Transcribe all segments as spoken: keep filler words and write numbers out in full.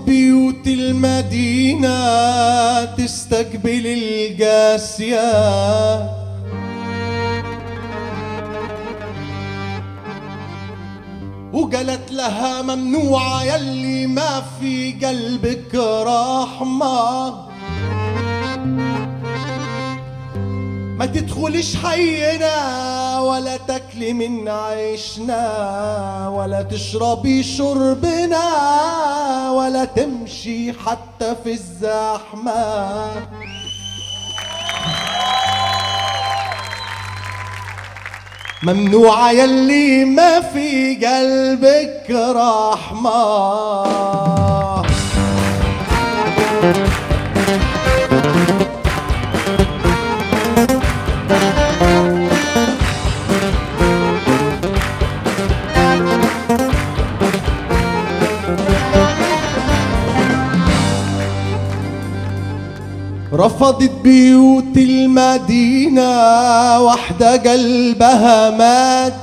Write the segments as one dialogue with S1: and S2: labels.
S1: بيوت المدينة تستقبل القاسية، وقالت لها ممنوعة يلي ما في قلبك رحمة، ما تدخلش حينا ولا تاكلي من عيشنا ولا تشربي شربنا ولا تمشي حتى في الزحمة. ممنوعة يلي ما في قلبك رحمة. رفضت بيوت المدينة واحدة قلبها مات،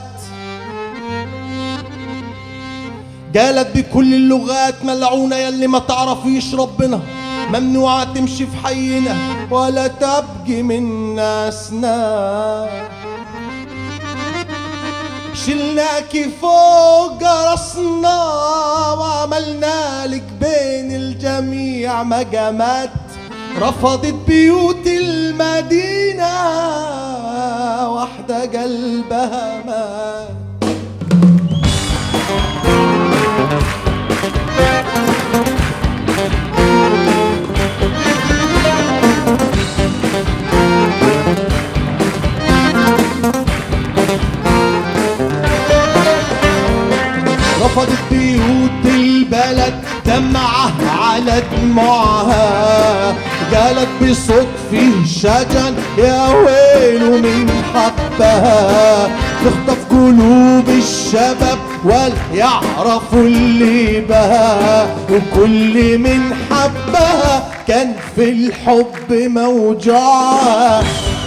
S1: قالت بكل اللغات ملعونة يلي ما تعرفيش ربنا، ممنوعة تمشي في حينا ولا تبقي من ناسنا. شلناكي فوق راسنا وعملنا لك بين الجميع مقامات. رفضت بيوت المدينة واحدة قلبها مات. رفضت بيوت البلد دمعة على دموعها، قالت بصوت فيه شجن يا ويل من حبها، تخطف قلوب الشباب وليعرفوا اللي بها، وكل من حبها كان في الحب موجوعها.